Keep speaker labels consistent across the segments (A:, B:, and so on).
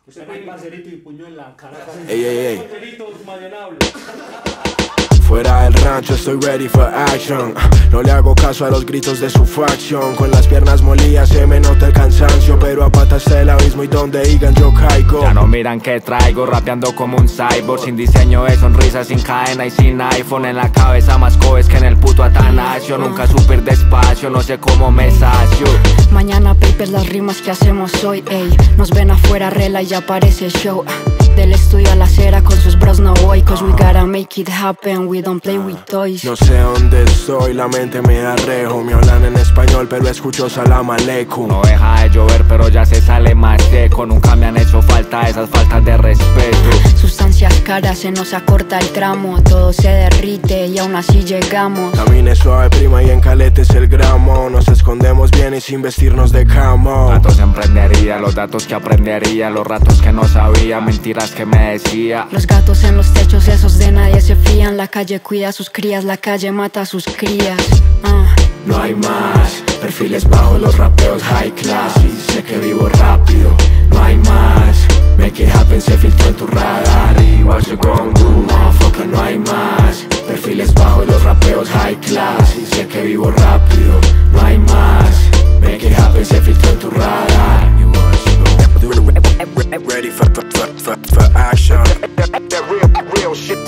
A: Usted tiene parcerito y puño en la cara.
B: Ey, ey, ey.
A: Parcerito maleable.
B: Fuera del rancho estoy ready for action. No le hago caso a los gritos de su facción. Con las piernas molidas se me nota el cansancio, pero a patas del abismo y donde digan yo caigo.
C: Ya no miran que traigo, rapeando como un cyborg. Sin diseño de sonrisa, sin cadena y sin iPhone. En la cabeza más coes que en el puto Atanasio. Nunca supe ir despacio, no sé cómo me sacio.
D: Mañana papers las rimas que hacemos hoy, ey. Nos ven afuera, rela y ya parece show. Del estudio a la acera con sus bros no voy. Cause we gotta make it happen, we don't play with toys.
B: No sé dónde estoy, la mente me arrejo. Me hablan en español pero escucho salam aleikum.
C: No deja de llover pero ya se sale más seco. Nunca me han hecho falta esas faltas de respeto.
D: Sustancias caras, se nos acorta el tramo. Todo se derrite y aún así llegamos.
B: Camine suave prima y en caletes el gramo. Nos escondemos bien y sin vestirnos de camo.
C: Datos emprendería, los datos que aprendería. Los ratos que no sabía, mentiras que me decía.
D: Los gatos en los techos, esos de nadie se fían. La calle cuida a sus crías, la calle mata a sus crías.
B: No hay más, perfiles bajos, los rapeos high class. Y sé que vivo rápido, no hay más. Make it happen, se filtró en tu radar. Y what you gon' do, motherfucker, no hay más. Perfiles bajos, los rapeos high class. Y sé que vivo rápido, no hay más. Make it happen, se filtró en tu radar. Y what you gon' do, ready for action. Real shit.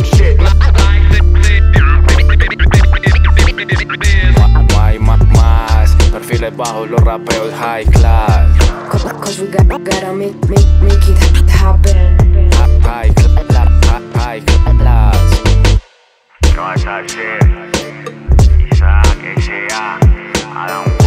C: No hay más, perfiles bajos, los rapeos high class.
D: Cause we gotta make it happen.
C: High class.
E: No vas a ser, quizá que sea Adam